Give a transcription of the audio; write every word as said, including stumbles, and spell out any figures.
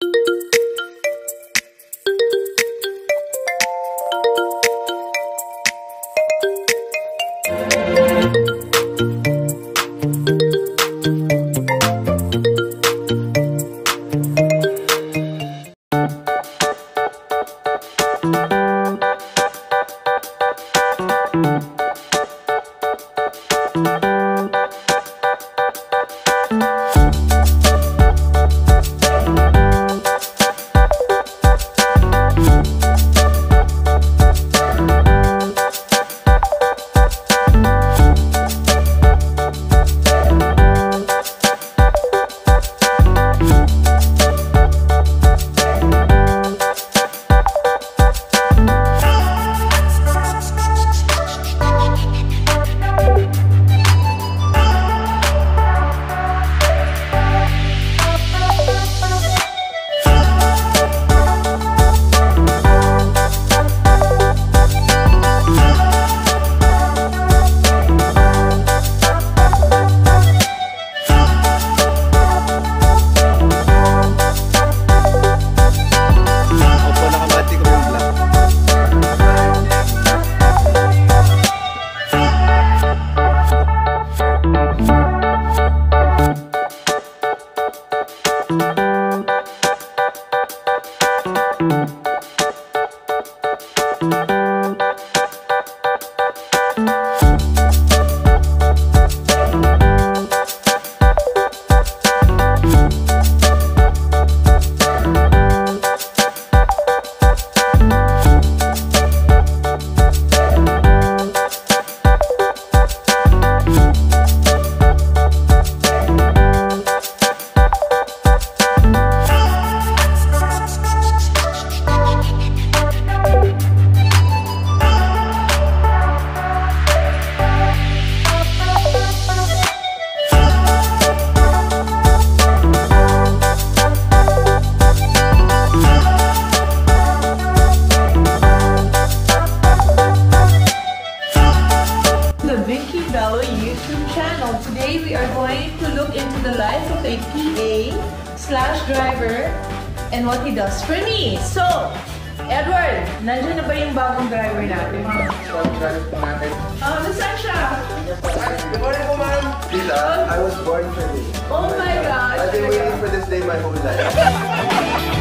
slash driver and what he does for me. So, Edward, nandiyan na ba yung bagong driver natin? Oh, nasaan siya? Good morning po, ma'am. Tita, I was born for this. Oh my gosh. I've been waiting for this day my whole life.